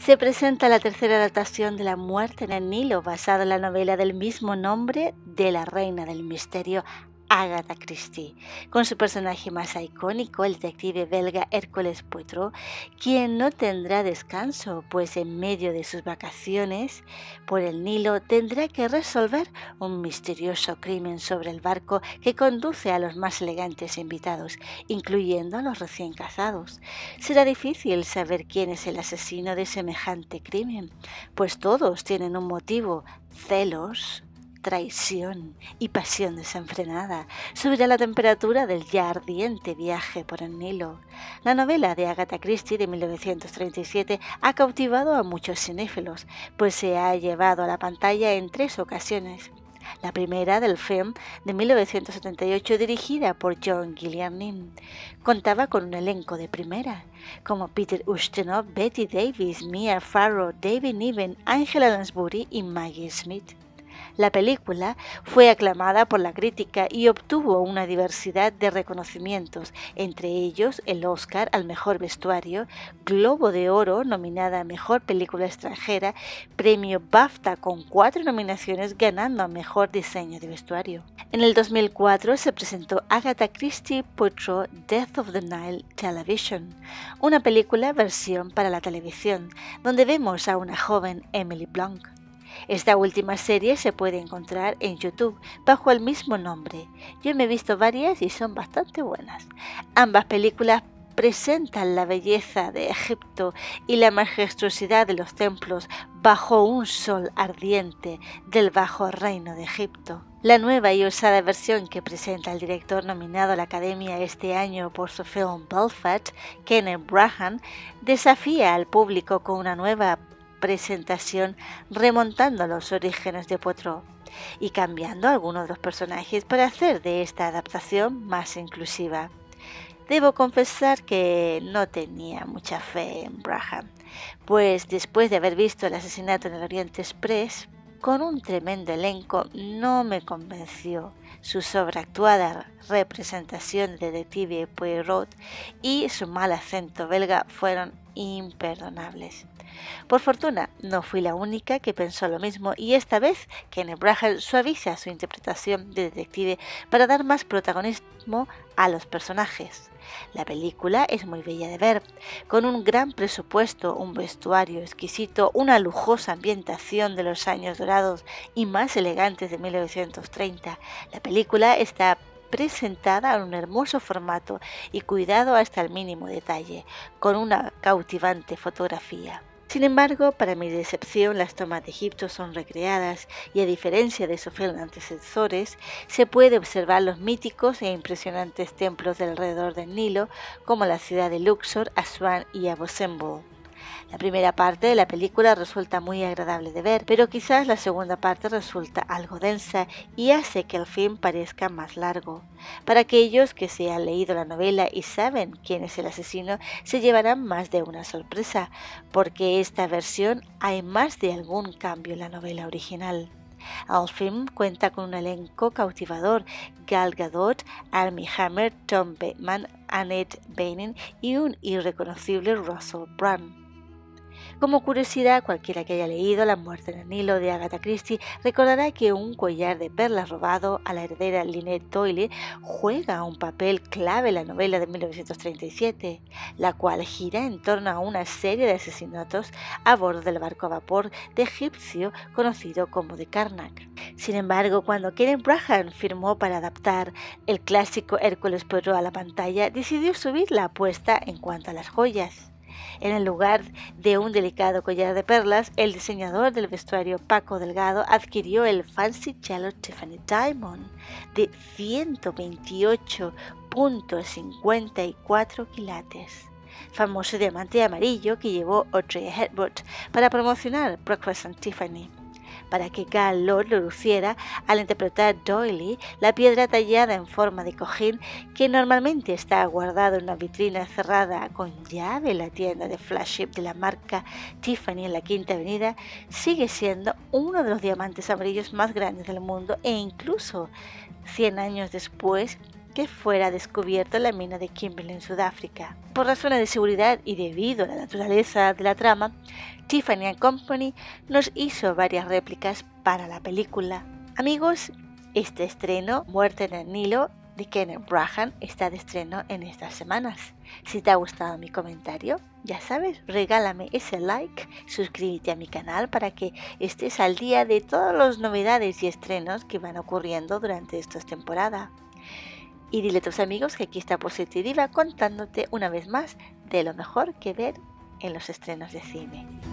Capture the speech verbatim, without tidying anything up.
Se presenta la tercera adaptación de La muerte en el Nilo, basada en la novela del mismo nombre de la reina del misterio Agatha Christie, con su personaje más icónico, el detective belga Hercule Poirot, quien no tendrá descanso, pues en medio de sus vacaciones por el Nilo tendrá que resolver un misterioso crimen sobre el barco que conduce a los más elegantes invitados, incluyendo a los recién casados. Será difícil saber quién es el asesino de semejante crimen, pues todos tienen un motivo: celos, traición y pasión desenfrenada. Subirá la temperatura del ya ardiente viaje por el Nilo. La novela de Agatha Christie de mil novecientos treinta y siete ha cautivado a muchos cinéfilos, pues se ha llevado a la pantalla en tres ocasiones. La primera, del film de mil novecientos setenta y ocho, dirigida por John Gilliam, contaba con un elenco de primera, como Peter Ustinov, Betty Davis, Mia Farrow, David Niven, Angela Lansbury y Maggie Smith. La película fue aclamada por la crítica y obtuvo una diversidad de reconocimientos, entre ellos el Oscar al mejor vestuario, Globo de Oro nominada a mejor película extranjera, premio BAFTA con cuatro nominaciones, ganando a mejor diseño de vestuario. En el dos mil cuatro se presentó Agatha Christie Poirot Death of the Nile Television, una película versión para la televisión, donde vemos a una joven Emily Blunt. Esta última serie se puede encontrar en YouTube bajo el mismo nombre. Yo me he visto varias y son bastante buenas. Ambas películas presentan la belleza de Egipto y la majestuosidad de los templos bajo un sol ardiente del bajo reino de Egipto. La nueva y osada versión que presenta el director nominado a la Academia este año por su film Belfast, Kenneth Branagh, desafía al público con una nueva presentación remontando a los orígenes de Poirot y cambiando algunos de los personajes para hacer de esta adaptación más inclusiva. Debo confesar que no tenía mucha fe en Branagh, pues después de haber visto El asesinato en el Oriente Express, con un tremendo elenco, no me convenció. Su sobreactuada representación de detective Poirot y su mal acento belga fueron imperdonables. Por fortuna, no fui la única que pensó lo mismo, y esta vez Kenneth Branagh suaviza su interpretación de detective para dar más protagonismo a los personajes. La película es muy bella de ver, con un gran presupuesto, un vestuario exquisito, una lujosa ambientación de los años dorados y más elegantes de mil novecientos treinta. La película está presentada en un hermoso formato y cuidado hasta el mínimo detalle, con una cautivante fotografía. Sin embargo, para mi decepción, las tomas de Egipto son recreadas y, a diferencia de sus filmes antecesores, se puede observar los míticos e impresionantes templos del alrededor del Nilo, como la ciudad de Luxor, Asuán y Abu Simbel. La primera parte de la película resulta muy agradable de ver, pero quizás la segunda parte resulta algo densa y hace que el film parezca más largo. Para aquellos que se han leído la novela y saben quién es el asesino, se llevarán más de una sorpresa, porque esta versión hay más de algún cambio en la novela original. El film cuenta con un elenco cautivador: Gal Gadot, Armie Hammer, Tom Bateman, Annette Bening y un irreconocible Russell Brand. Como curiosidad, cualquiera que haya leído La muerte en el Nilo de Agatha Christie recordará que un collar de perlas robado a la heredera Lynette Doyle juega un papel clave en la novela de mil novecientos treinta y siete, la cual gira en torno a una serie de asesinatos a bordo del barco a vapor de egipcio conocido como The Karnak. Sin embargo, cuando Kenneth Branagh firmó para adaptar el clásico Hercule Poirot a la pantalla, decidió subir la apuesta en cuanto a las joyas. En el lugar de un delicado collar de perlas, el diseñador del vestuario Paco Delgado adquirió el Fancy Yellow Tiffany Diamond de ciento veintiocho punto cincuenta y cuatro quilates, famoso diamante amarillo que llevó Audrey Hepburn para promocionar Breakfast at Tiffany. Para que Gal Gadot lo luciera al interpretar Doyle, la piedra tallada en forma de cojín, que normalmente está guardado en una vitrina cerrada con llave en la tienda de flagship de la marca Tiffany en la Quinta Avenida, sigue siendo uno de los diamantes amarillos más grandes del mundo, e incluso cien años después que fuera descubierto en la mina de Kimberley en Sudáfrica. Por razones de seguridad y debido a la naturaleza de la trama, Tiffany and Company nos hizo varias réplicas para la película. Amigos, este estreno, Muerte en el Nilo, de Kenneth Branagh, está de estreno en estas semanas. Si te ha gustado mi comentario, ya sabes, regálame ese like, suscríbete a mi canal para que estés al día de todas las novedades y estrenos que van ocurriendo durante esta temporada. Y dile a tus amigos que aquí está Positiva contándote una vez más de lo mejor que ver en los estrenos de cine.